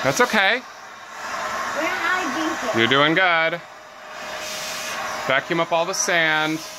That's okay. We're hiding here. You're doing good. Vacuum up all the sand.